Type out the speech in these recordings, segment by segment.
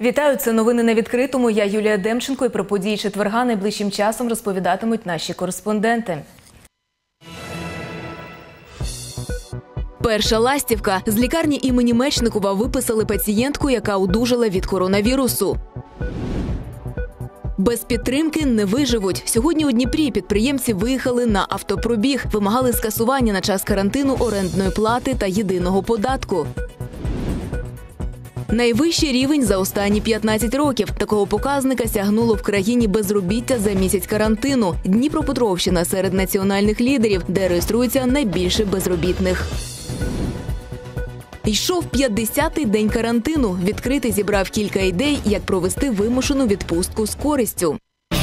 Вітаю, це новини на відкритому. Я Юлія Демченко, і про події четверга найближчим часом розповідатимуть наші кореспонденти. Перша ластівка. З лікарні імені Мечникова виписали пацієнтку, яка одужала від коронавірусу. Без підтримки не виживуть. Сьогодні у Дніпрі підприємці виїхали на автопробіг. Вимагали скасування на час карантину орендної плати та єдиного податку. Найвищий рівень за останні 15 років. Такого показника сягнуло в країні безробіття за місяць карантину. Дніпропетровщина серед національних лідерів, де реєструється найбільше безробітних. Йшов 50-й день карантину. Відкритий зібрав кілька ідей, як провести вимушену відпустку з користю.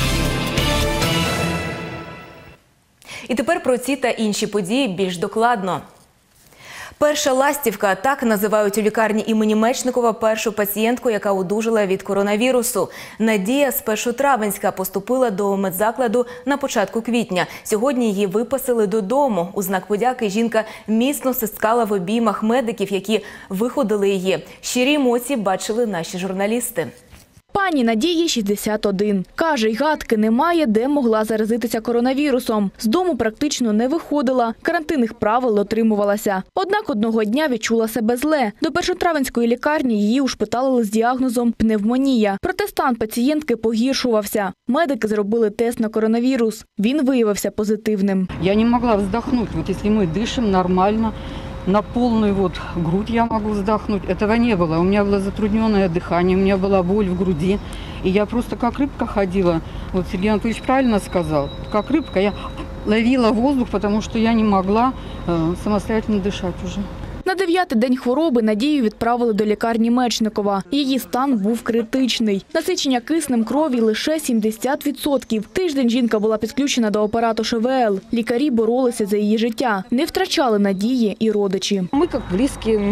І тепер про ці та інші події більш докладно. Перша ластівка – так називають у лікарні імені Мечникова першу пацієнтку, яка одужала від коронавірусу. Надія з Першотравенська поступила до медзакладу на початку квітня. Сьогодні її виписали додому. У знак подяки жінка міцно стискала в обіймах медиків, які виходили її. Щирі емоції бачили наші журналісти. Пані Надії 61. Каже, й гадки немає, де могла заразитися коронавірусом. З дому практично не виходила, карантинних правил дотримувалася. Однак одного дня відчула себе зле. До Першотравенської лікарні її ушпиталили з діагнозом пневмонія. Проте стан пацієнтки погіршувався. Медики зробили тест на коронавірус. Він виявився позитивним. Я не могла вздохнути, якщо ми дишимо нормально. На полную грудь я могу вздохнуть. Этого не было. У меня было затрудненное дыхание, у меня была боль в груди. И я просто как рыбка ходила. Вот Сергей Анатольевич правильно сказал. Как рыбка я ловила воздух, потому что я не могла самостоятельно дышать уже. На 9-й день хвороби Надію відправили до лікарні Мечникова. Її стан був критичний. Насичення киснем крові лише 70%. Тиждень жінка була підключена до апарату ШВЛ. Лікарі боролися за її життя. Не втрачали надії і родичі. Ми, як близькі,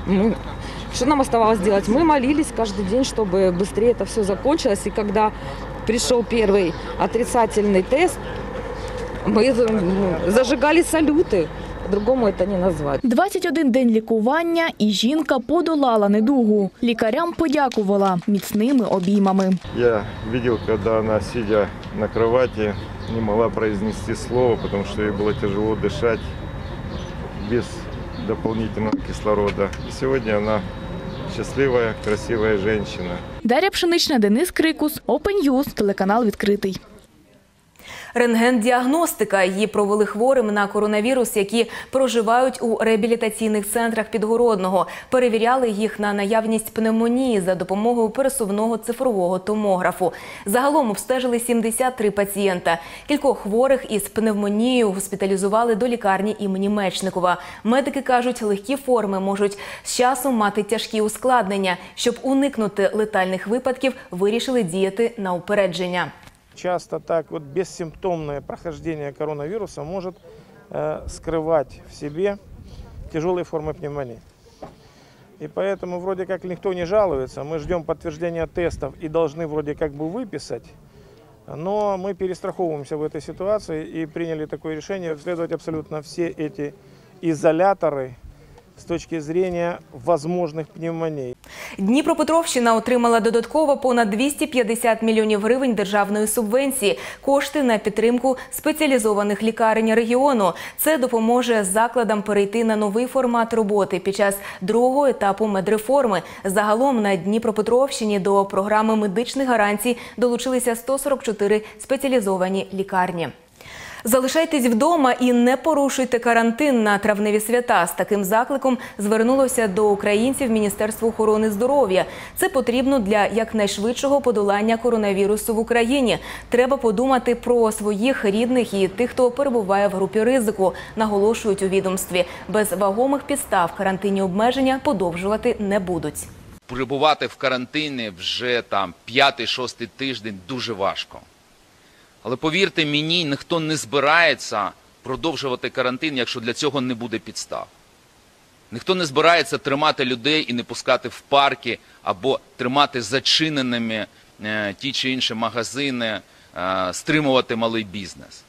що нам оставалось делать? Ми молились кожен день, щоб швидше це все закінчилось. І коли прийшов перший отрицательний тест, ми зажигали салюти. По-другому це не назвати. 21 день лікування, і жінка подолала недугу. Лікарям подякувала міцними обіймами. Я бачив, коли вона, сидя на кроваті, не могла произнести слово, тому що їй було тяжело дихати без дополнительного кислорода. І сьогодні вона щаслива, красива жінка. Дар'я Пшенична, Денис Крикус, Open News, телеканал «Відкритий». Рентген-діагностика. Її провели хворим на коронавірус, які проживають у реабілітаційних центрах Підгородного. Перевіряли їх на наявність пневмонії за допомогою пересувного цифрового томографу. Загалом обстежили 73 пацієнта. Кількох хворих із пневмонією госпіталізували до лікарні імені Мечникова. Медики кажуть, легкі форми можуть з часом мати тяжкі ускладнення. Щоб уникнути летальних випадків, вирішили діяти на упередження. Часто так бессимптомное прохождение коронавируса может скрывать в себе тяжелые формы пневмонии. И поэтому вроде как никто не жалуется, мы ждем подтверждения тестов и должны вроде как бы выписать, но мы перестраховываемся в этой ситуации и приняли такое решение обследовать абсолютно все эти изоляторы з точки зору можливих пневмоній. Дніпропетровщина отримала додатково понад 250 мільйонів гривень державної субвенції. Кошти на підтримку спеціалізованих лікарень регіону. Це допоможе закладам перейти на новий формат роботи під час другого етапу медреформи. Загалом на Дніпропетровщині до програми медичних гарантій долучилися 144 спеціалізовані лікарні. Залишайтесь вдома і не порушуйте карантин на травневі свята. З таким закликом звернулося до українців Міністерство охорони здоров'я. Це потрібно для якнайшвидшого подолання коронавірусу в Україні. Треба подумати про своїх рідних і тих, хто перебуває в групі ризику, наголошують у відомстві. Без вагомих підстав карантинні обмеження подовжувати не будуть. Перебувати в карантині вже 5-6 тиждень дуже важко. Але повірте мені, ніхто не збирається продовжувати карантин, якщо для цього не буде підстав. Ніхто не збирається тримати людей і не пускати в парки або тримати зачиненими ті чи інші магазини, стримувати малий бізнес.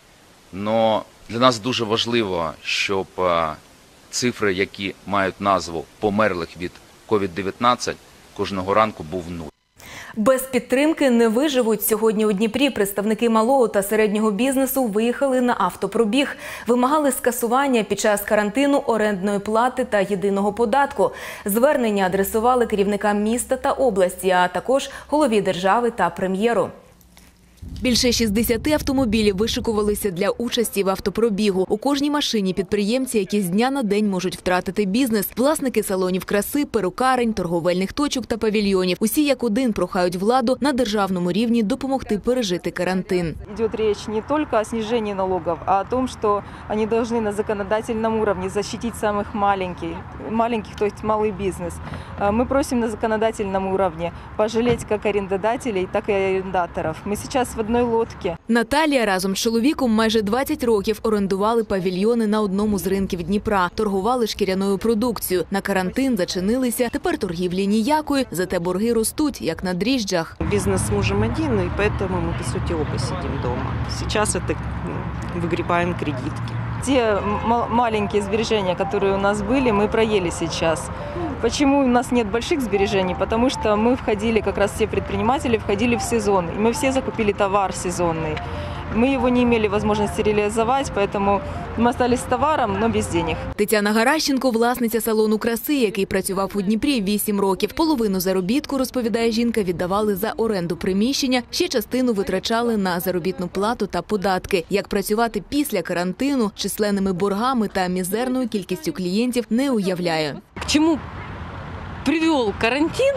Но для нас дуже важливо, щоб цифри, які мають назву померлих від COVID-19, кожного ранку був нуль. Без підтримки не виживуть. Сьогодні у Дніпрі представники малого та середнього бізнесу виїхали на автопробіг. Вимагали скасування під час карантину орендної плати та єдиного податку. Звернення адресували керівникам міста та області, а також голові держави та прем'єру. Більше 60 автомобілів вишикувалися для участі в автопробігу. У кожній машині підприємці, які з дня на день можуть втратити бізнес. Власники салонів краси, перукарень, торговельних точок та павільйонів. Усі як один прохають владу на державному рівні допомогти пережити карантин. Йде річ не тільки о зниженні налогів, а о тому, що вони повинні на законодательному рівні захистити самих маленьких, то есть малий бізнес. Ми просимо на законодательному рівні пожаліти як орендодателей, так і орендаторів. Ми зараз в одній лодці. Наталія разом з чоловіком майже 20 років орендували павільйони на одному з ринків Дніпра. Торгували шкіряною продукцією. На карантин зачинилися. Тепер торгівлі ніякої, зате борги ростуть, як на дріжджах. Бизнес с мужем один, и поэтому мы, по сути, оба сидим дома. Сейчас это выгребаем кредитки. Те маленькие сбережения, которые у нас были, мы проели сейчас. Почему у нас нет больших сбережений? Потому что мы входили, как раз все предприниматели входили в сезон. И мы все закупили товар сезонный. Мы его не имели возможности реализовать, поэтому мы остались с товаром, но без денег. Тетяна Гаращенко – власниця салону краси, який працював у Дніпрі 8 років. Половину заробітку, розповідає жінка, віддавали за оренду приміщення, ще частину витрачали на заробітну плату та податки. Як працювати після карантину, численними боргами та мізерною кількістю клієнтів не уявляє. К чему привел карантин?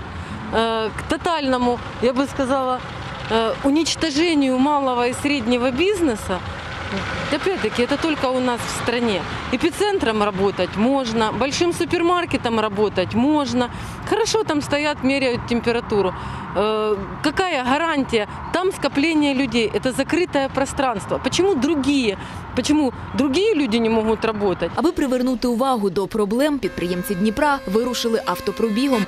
К тотальному, я бы сказала, уничтожению малого и среднего бизнеса. Опять-таки, это только у нас в стране. Эпицентром работать можно, большим супермаркетом работать можно. Хорошо там стоят, меряют температуру. Какая гарантия? Там скопление людей, это закрытое пространство. Почему другие люди не можуть работать? Аби привернути увагу до проблем, підприємці Дніпра вирушили автопробігом.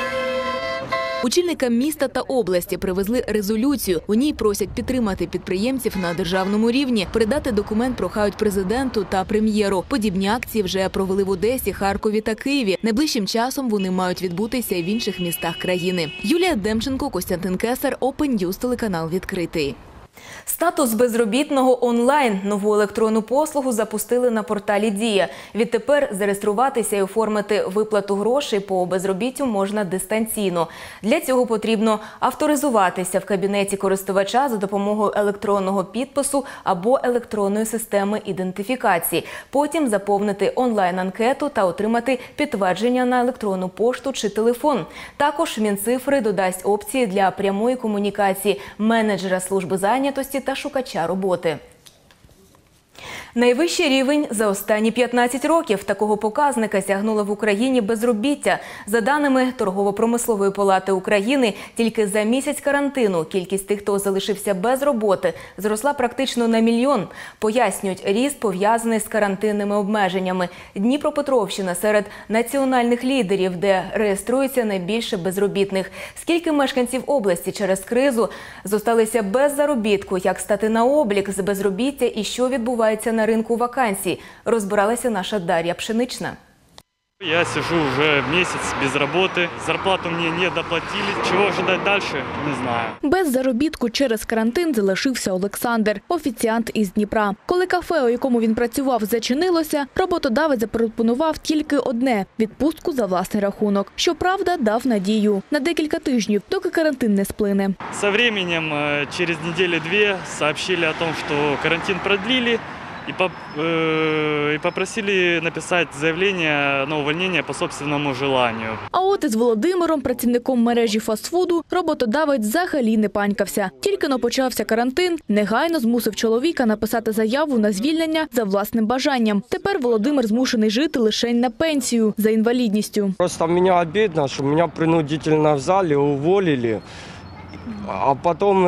Очільникам міста та області привезли резолюцію. У ній просять підтримати підприємців на державному рівні. Передати документ прохають президенту та прем'єру. Подібні акції вже провели в Одесі, Харкові та Києві. Найближчим часом вони мають відбутися і в інших містах країни. Юлія Демченко, Костянтин Кесар, Open News, телеканал «Відкритий». Статус безробітного онлайн. Нову електронну послугу запустили на порталі «Дія». Відтепер зареєструватися і оформити виплату грошей по безробіттю можна дистанційно. Для цього потрібно авторизуватися в кабінеті користувача за допомогою електронного підпису або електронної системи ідентифікації. Потім заповнити онлайн-анкету та отримати підтвердження на електронну пошту чи телефон. Також Мінцифри додасть опції для прямої комунікації менеджера служби зайнятості та шукача роботи. Найвищий рівень за останні 15 років. Такого показника сягнуло в Україні безробіття. За даними Торгово-промислової палати України, тільки за місяць карантину кількість тих, хто залишився без роботи, зросла практично на 1 мільйон. Пояснюють, ріст пов'язаний з карантинними обмеженнями. Дніпропетровщина серед національних лідерів, де реєструється найбільше безробітних. Скільки мешканців області через кризу зосталися без заробітку, як стати на облік з безробіття і що відбувається на ринку вакансій, розбиралася наша Дар'я Пшенична. Я сижу уже месяц без работы, зарплату мне не доплатили. Чего ожидать дальше, не знаю. Без заробітку через карантин залишився Олександр, офіціант із Дніпра. Коли кафе, у якому він працював, зачинилося, роботодавець запропонував тільки одне – відпустку за власний рахунок. Щоправда, дав надію на декілька тижнів, доки карантин не сплине. Со временем, через неделю-две, сообщили о том, что карантин продлили. И попросили написать заявление на увольнение по собственному желанию. А от із Володимиром, працівником мережі фастфуду, роботодавець взагалі не панькався. Тільки-но почався карантин, негайно змусив чоловіка написати заяву на звільнення за власним бажанням. Тепер Володимир змушений жити лише на пенсію за інвалідністю. Просто мені обідно, що мене принудительно в залі уволили. А потом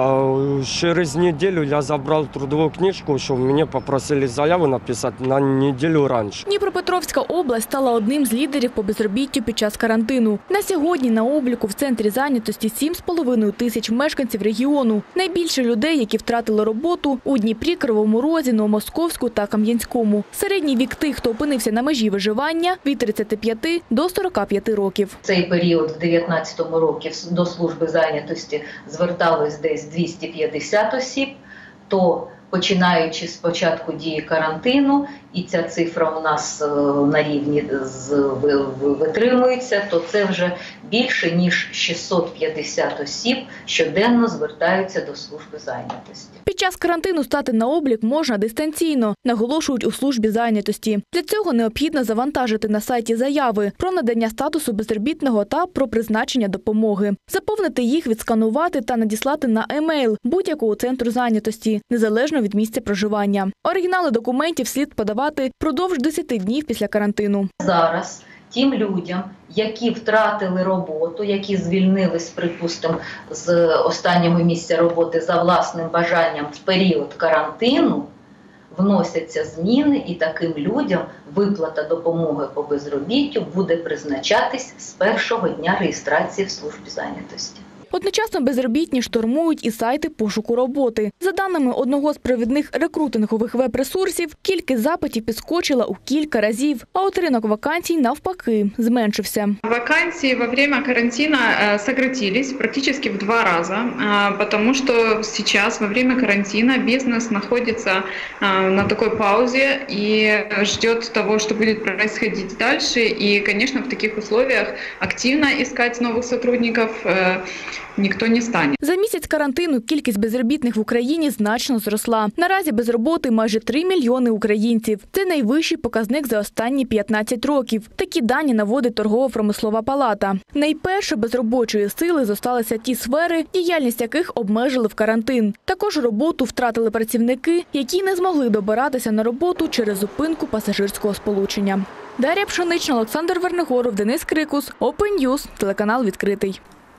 через неделю я забрал трудовую книжку, что мне попросили заяву написать на неделю раньше. Дніпропетровська область стала одним з лідерів по безробіттю під час карантину. На сьогодні на обліку в центрі зайнятості 7,5 тисяч мешканців регіону. Найбільше людей, які втратили роботу у Дніпрі, Кривому Розі, Новомосковську та Кам'янському. Середній вік тих, хто опинився на межі виживання – від 35 до 45 років. Цей період в 2019 році до служби зайнятості зверталось десь 250 осіб, то починаючи з початку дії карантину, і ця цифра у нас на рівні витримується, то це вже більше, ніж 650 осіб щоденно звертаються до служби зайнятості. Під час карантину стати на облік можна дистанційно, наголошують у службі зайнятості. Для цього необхідно завантажити на сайті заяви про надання статусу безробітного та про призначення допомоги. Заповнити їх, відсканувати та надіслати на емейл будь-якого центру зайнятості, незалежно від місця проживання. Оригінали документів слід подавати впродовж 10 днів після карантину. Зараз тим людям, які втратили роботу, які звільнились, припустимо, з останнього місця роботи за власним бажанням в період карантину, вносяться зміни, і таким людям виплата допомоги по безробіттю буде призначатись з першого дня реєстрації в службі зайнятості. Одночасно безробітні штурмують і сайти пошуку роботи. За даними одного з провідних рекрутингових веб-ресурсів, кількість запитів підскочила у кілька разів, а от ринок вакансій навпаки зменшився. Вакансии во время карантина сократились практически в 2 раза, потому что сейчас во время карантина бизнес находится на такой паузе и ждет того, что будет происходить дальше. И, конечно, в таких условиях активно искать новых сотрудников ніхто не стане. За місяць карантину кількість безробітних в Україні значно зросла. Наразі без роботи майже 3 мільйони українців. Це найвищий показник за останні 15 років. Такі дані наводить торгово-промислова палата. Найперше без робочої сили зосталися ті сфери, діяльність яких обмежили в карантин. Також роботу втратили працівники, які не змогли добиратися на роботу через зупинку пасажирського сполучення. Дар'я Пшенична, Олександр Вернигоров, Денис Крикус, Open News, телеканал «Відкритий».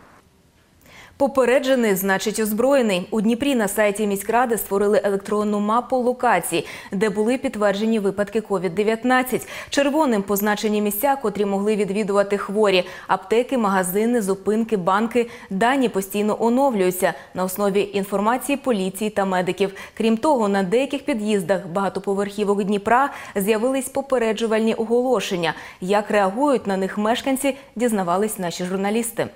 Попереджений – значить озброєний. У Дніпрі на сайті міськради створили електронну мапу локацій, де були підтверджені випадки COVID-19. Червоним позначені місця, котрі могли відвідувати хворі. Аптеки, магазини, зупинки, банки. Дані постійно оновлюються на основі інформації поліції та медиків. Крім того, на деяких під'їздах багатоповерхівок Дніпра з'явились попереджувальні оголошення. Як реагують на них мешканці, дізнавались наші журналісти.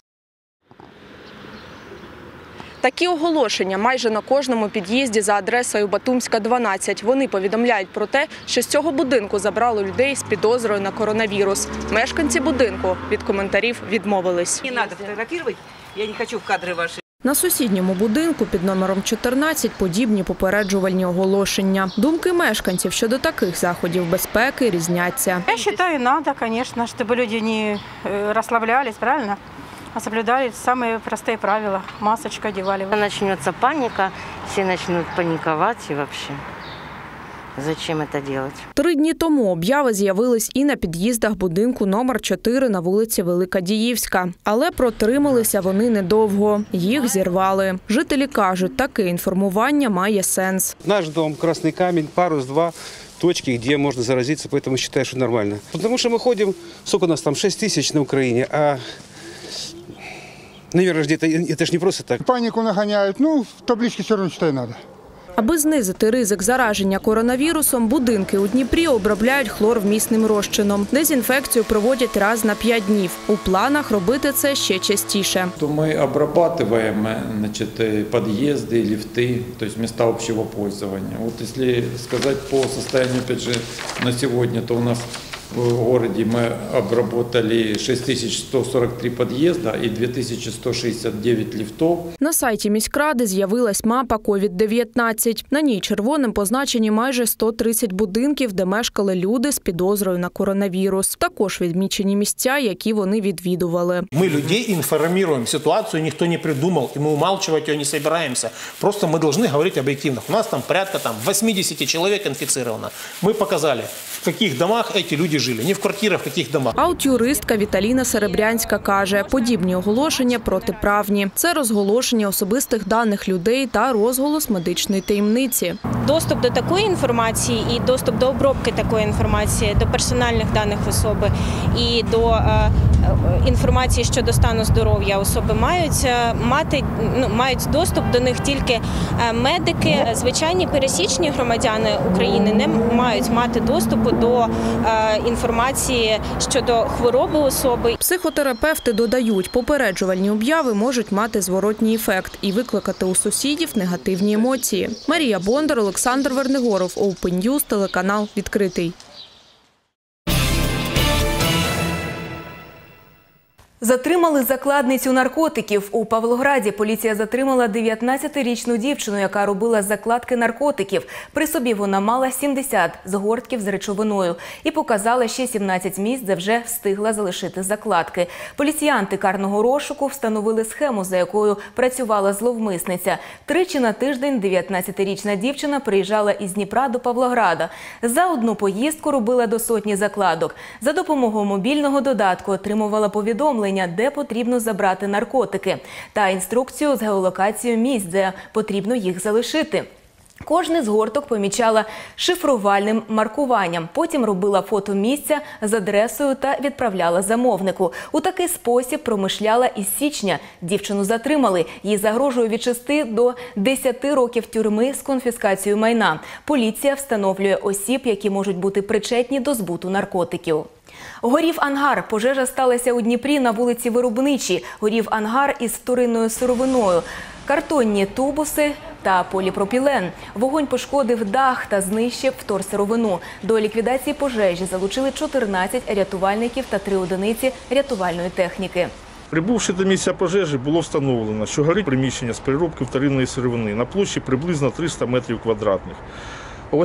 Такі оголошення майже на кожному під'їзді за адресою Батумська, 12. Вони повідомляють про те, що з цього будинку забрали людей з підозрою на коронавірус. Мешканці будинку від коментарів відмовились. Не треба фотографувати, я не хочу в кадри ваші. На сусідньому будинку під номером 14 подібні попереджувальні оголошення. Думки мешканців щодо таких заходів безпеки різняться. Я вважаю, треба, звісно, щоб люди не розслаблялись, правильно? А соблюдали самые простые правила. Масочку одевали. Начнется паника, все начнут паниковать и вообще. Зачем это делать? 3 дні тому обяви з'явились і на під'їздах будинку номер 4 на вулиці Велика Діївська. Але протрималися вони недовго. Їх зірвали. Жителі кажуть, таке інформування має сенс. Наш дом, Красный Камень, Парус 2. Точки, где можно заразиться, поэтому считаю, что нормально. Потому что мы ходим, сколько у нас там, 6 тысяч на Украине, а наверное, это ж не просто так. Панику нагоняют, ну, в табличке все равно читать надо. Аби знизити ризик зараження коронавірусом, будинки у Дніпрі обробляють хлорвмісним розчином. Дезінфекцію проводять раз на 5 днів. У планах робити це ще частіше. Ми обрабатываем, під'їзди, ліфти, тобто місця общего пользования. Вот если сказать по состоянию, опять же, на сьогодні, то у нас в городе мы обработали 6143 подъезда и 2169 лифтов. На сайті міськради з'явилась мапа COVID-19. На ній червоним позначені майже 130 будинків, де мешкали люди з підозрою на коронавірус. Також відмічені місця, які вони відвідували. Ми людей інформуємо, ситуацію ніхто не придумав, і ми умалчувати її не збираємося. Просто ми повинні говорити об'єктивно. У нас там порядка 80 чоловік інфіцировано. Ми показали, в яких домах ці люди живуть. жили, не в квартирах, в каких домах. А от юристка Віталіна Серебрянська каже, подібні оголошення протиправні. Це розголошення особистих даних людей та розголос медичної таємниці. Доступ до такої інформації і доступ до обробки такої інформації, до персональних даних особи і до інформації щодо стану здоров'я особи мають доступ до них тільки медики. Звичайні пересічні громадяни України не мають мати доступу до інформації щодо хвороби особи. Психотерапевти додають, попереджувальні обяви можуть мати зворотній ефект і викликати у сусідів негативні емоції. Марія Бондар, Олександр Вернигоров, Open News, телеканал «Відкритий». Затримали закладницю наркотиків. У Павлограді поліція затримала 19-річну дівчину, яка робила закладки наркотиків. При собі вона мала 70 згортків з речовиною і показала ще 17 місць, де вже встигла залишити закладки. Поліціянти карного розшуку встановили схему, за якою працювала зловмисниця. Тричі на тиждень 19-річна дівчина приїжджала із Дніпра до Павлограда. За одну поїздку робила до сотні закладок. За допомогою мобільного додатку отримувала повідомлення, де потрібно забрати наркотики, та інструкцію з геолокацією місць, де потрібно їх залишити. Кожний згорток помічала шифрувальним маркуванням. Потім робила фото місця з адресою та відправляла замовнику. У такий спосіб промишляла із січня. Дівчину затримали. Їй загрожує від 6 до 10 років тюрми з конфіскацією майна. Поліція встановлює осіб, які можуть бути причетні до збуту наркотиків. Горів ангар. Пожежа сталася у Дніпрі на вулиці Виробничій. Горів ангар із вторинною сировиною. Картонні тубуси та поліпропілен. Вогонь пошкодив дах та знищив вторсировину. До ліквідації пожежі залучили 14 рятувальників та 3 одиниці рятувальної техніки. Прибувши до місця пожежі, було встановлено, що горить приміщення з переробки вторинної сировини на площі приблизно 300 метрів квадратних. О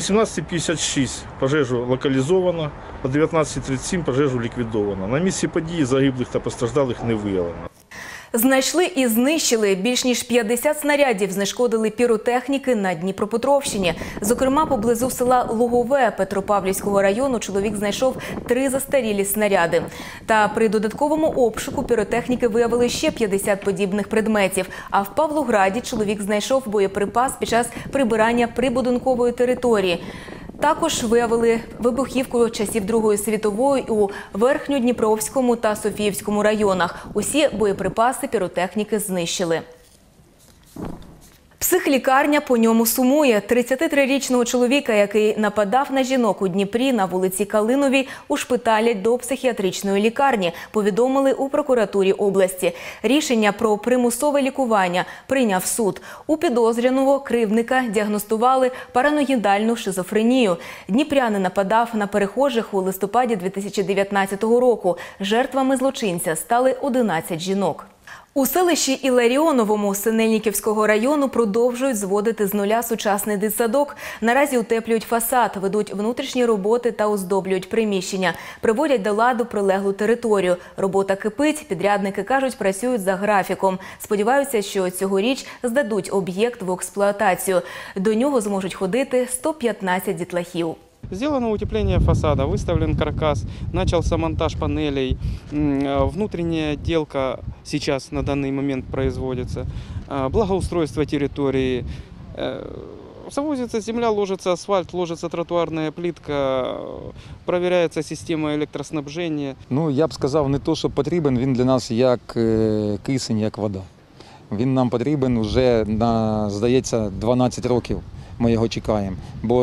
18:56 пожежу локалізовано, о 19:37 пожежу ліквідовано. На місці події загиблих та постраждалих не виявлено. Знайшли і знищили. Більш ніж 50 снарядів знешкодили піротехніки на Дніпропетровщині. Зокрема, поблизу села Лугове Петропавлівського району чоловік знайшов 3 застарілі снаряди. Та при додатковому обшуку піротехніки виявили ще 50 подібних предметів. А в Павлограді чоловік знайшов боєприпас під час прибирання прибудинкової території. Також виявили вибухівку часів Другої світової у Верхньодніпровському та Софіївському районах. Усі боєприпаси піротехніки знищили. Психлікарня по ньому сумує. 33-річного чоловіка, який нападав на жінок у Дніпрі на вулиці Калиновій, ушпиталять до психіатричної лікарні, повідомили у прокуратурі області. Рішення про примусове лікування прийняв суд. У підозрюваного кривдника діагностували параноїдальну шизофренію. Дніпрянин нападав на перехожих у листопаді 2019 року. Жертвами злочинця стали 11 жінок. У селищі Іларіоновому Синельниківського району продовжують зводити з нуля сучасний дитсадок. Наразі утеплюють фасад, ведуть внутрішні роботи та оздоблюють приміщення. Приводять до ладу прилеглу територію. Робота кипить, підрядники кажуть, працюють за графіком. Сподіваються, що цьогоріч здадуть об'єкт в експлуатацію. До нього зможуть ходити 115 дітлахів. Сделано утепление фасада, выставлен каркас, начался монтаж панелей, внутренняя отделка сейчас на данный момент производится, благоустройство территории, завозится земля, ложится асфальт, ложится тротуарная плитка, проверяется система електроснабження. Ну, я б сказав, не то, що потрібен, він для нас як кисень, як вода. Він нам потрібен вже, здається, 12 років. Ми його чекаємо. Бо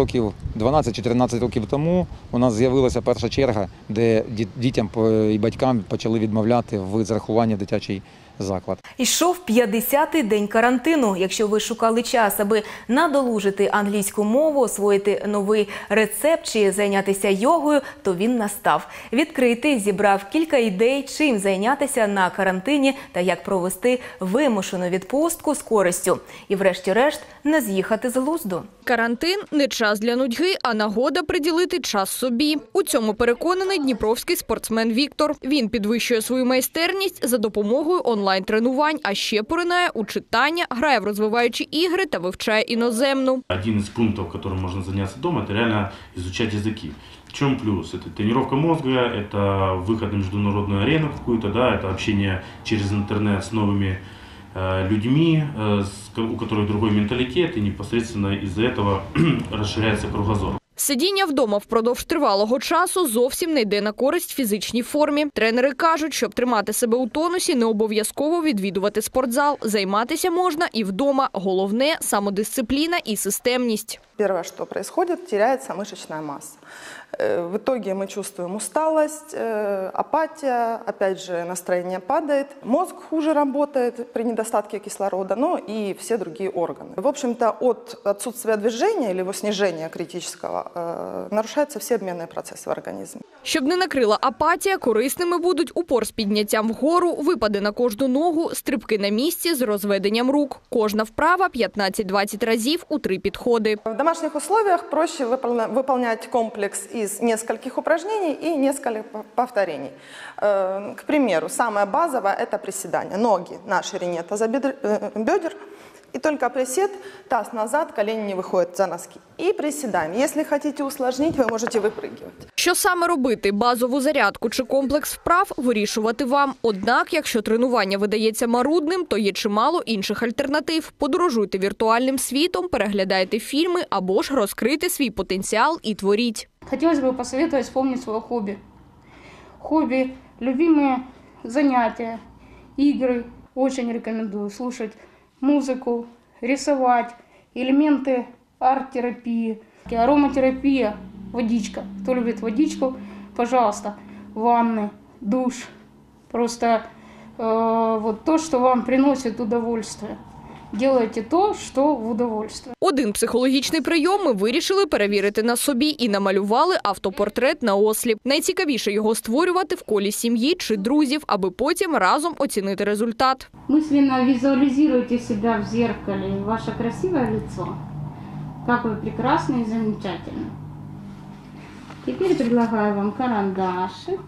12 чи 13 років тому у нас з'явилася перша черга, де дітям і батькам почали відмовляти в зарахуванні в дитячий заклад. Ішов 50-й день карантину. Якщо ви шукали час, аби надолужити англійську мову, освоїти новий рецепт чи зайнятися йогою, то він настав. Відкритий зібрав кілька ідей, чим зайнятися на карантині та як провести вимушену відпустку з користю. І врешті-решт не з'їхати з глузду. Карантин – не час для нудьги, а нагода приділити час собі. У цьому переконаний дніпровський спортсмен Віктор. Він підвищує свою майстерність за допомогою онлайн-тренувань, а ще поринає у читання, грає в розвиваючі ігри та вивчає іноземну. Один із пунктів, яким можна зайнятися вдома, це реально вивчати язики. В чем плюс? Это тренировка мозга, это выход на международную арену какую-то, да, это общение через интернет с новыми людьми, у которых другой менталитет, и непосредственно из-за этого расширяется кругозор. Сидіння вдома впродовж тривалого часу зовсім не йде на користь фізичній формі. Тренери кажуть, щоб тримати себе у тонусі, не обов'язково відвідувати спортзал. Займатися можна і вдома. Головне – самодисципліна і системність. Первое, что происходит, теряется мышечная масса. В итоге мы чувствуем усталость, апатия, опять же настроение падает, мозг хуже работает при недостатке кислорода, но и все другие органы. В общем-то, от отсутствия движения или его снижения критического нарушаются все обменные процессы в организме. Щоб не накрила апатія, корисними будуть упор з підняттям вгору, випади на кожну ногу, стрибки на місці з розведенням рук. Кожна вправа 15-20 разів у 3 підходи. В домашних условиях проще выполнять комплекс из нескольких упражнений и нескольких повторений. К примеру, самое базовое – это приседание. Ноги на ширине тазобедер, и только присед, таз назад, колени не выходят за носки. И приседаем. Если хотите усложнить, вы можете выпрыгивать. Що саме робити – базову зарядку чи комплекс вправ – вирішувати вам. Однак, якщо тренування видається марудним, то є чимало інших альтернатив. Подорожуйте віртуальним світом, переглядайте фільми або ж розкрийте свій потенціал і творіть. Хотелось бы посоветовать вспомнить свое хобби. Хобби, любимые занятия, игры. Очень рекомендую слушать музыку, рисовать, элементы арт-терапии, ароматерапия, водичка. Кто любит водичку, пожалуйста, ванны, душ. Просто вот то, что вам приносит удовольствие. Делайте то, що в удовольствие. Один психологічний прийом ми вирішили перевірити на собі і намалювали автопортрет на осліп. Найцікавіше його створювати в колі сім'ї чи друзів, аби потім разом оцінити результат. Мысленно визуализируйте себя в зеркале, ваше красивое лицо. Как вы прекрасны и замечательны. Теперь предлагаю вам карандашик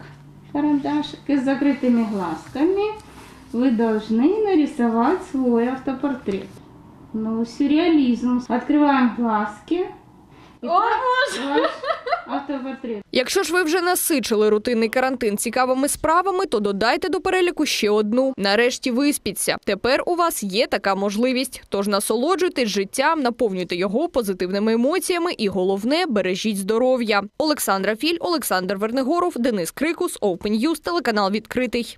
и с закрытыми глазками. Вы должны нарисовать свой автопортрет. Ну, сюрреализм. Открываем глазки. Ваш автопортрет. Якщо ж ви вже насичили рутинний карантин цікавими справами, то додайте до переліку ще одну. Нарешті виспіться. Тепер у вас є така можливість. Тож насолоджуйтесь життям, наповнюйте його позитивними емоціями і, головне, бережіть здоров'я. Олександра Філь, Олександр Вернигоров, Денис Крикус, Open News, телеканал «Відкритий».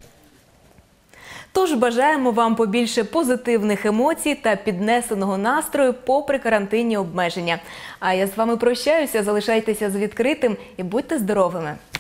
Тож бажаємо вам побільше позитивних емоцій та піднесеного настрою попри карантинні обмеження. А я з вами прощаюся, залишайтеся з відкритим і будьте здоровими.